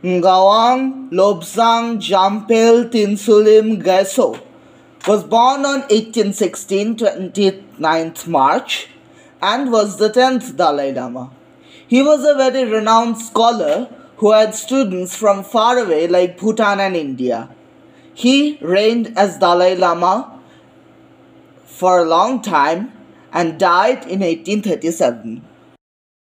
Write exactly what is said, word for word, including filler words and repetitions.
Ngawang Lobsang Jampel Tinsulim Geso was born on eighteen sixteen, twenty-ninth March, and was the tenth Dalai Lama. He was a very renowned scholar who had students from far away like Bhutan and India. He reigned as Dalai Lama for a long time and died in eighteen thirty-seven.